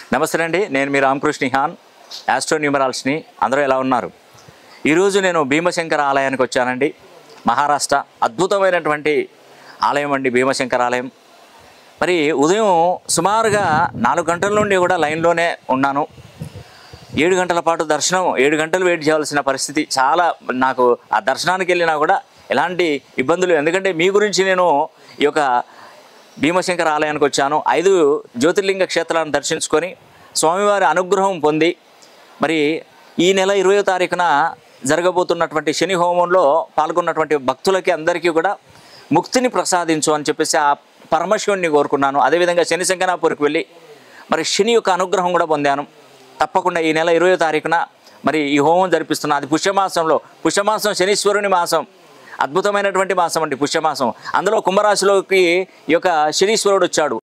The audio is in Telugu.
నమస్తే అండి, నేను మీ రామకృష్ణ హాన్, ఆస్ట్రో న్యూమరాల్స్ని. అందరూ ఎలా ఉన్నారు? ఈరోజు నేను భీమశంకర ఆలయానికి వచ్చానండి. మహారాష్ట్ర అద్భుతమైనటువంటి ఆలయం అండి భీమశంకర ఆలయం. మరి ఉదయం సుమారుగా 4 గంటల నుండి కూడా లైన్లోనే ఉన్నాను. 7 గంటల పాటు దర్శనం, 7 గంటలు వెయిట్ చేయాల్సిన పరిస్థితి. చాలా నాకు ఆ దర్శనానికి వెళ్ళినా కూడా ఎలాంటి ఇబ్బందులు, ఎందుకంటే మీ గురించి నేను ఈ యొక్క భీమశంకర ఆలయానికి వచ్చాను. 5 జ్యోతిర్లింగ క్షేత్రాలను దర్శించుకొని స్వామివారి అనుగ్రహం పొంది, మరి ఈ నెల 20వ తారీఖున జరగబోతున్నటువంటి శని హోమంలో పాల్గొన్నటువంటి భక్తులకి అందరికీ కూడా ముక్తిని ప్రసాదించు అని చెప్పేసి ఆ పరమశివుణ్ణి కోరుకున్నాను. అదేవిధంగా శని శంకనాపూర్కి వెళ్ళి మరి శని యొక్క అనుగ్రహం కూడా పొందాను. తప్పకుండా ఈ నెల 20వ తారీఖున మరి ఈ హోమం జరిపిస్తున్నా. అది పుష్యమాసంలో, పుష్యమాసం శనీశ్వరుని మాసం, అద్భుతమైనటువంటి మాసం అండి పుష్యమాసం. అందులో కుంభరాశిలోకి ఈ యొక్క శనీశ్వరుడు వచ్చాడు.